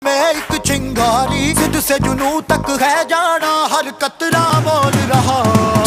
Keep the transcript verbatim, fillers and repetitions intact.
मैं एक चिंगारी, सिद्ध से जुनू तक है जाना, हर कतरा बोल रहा।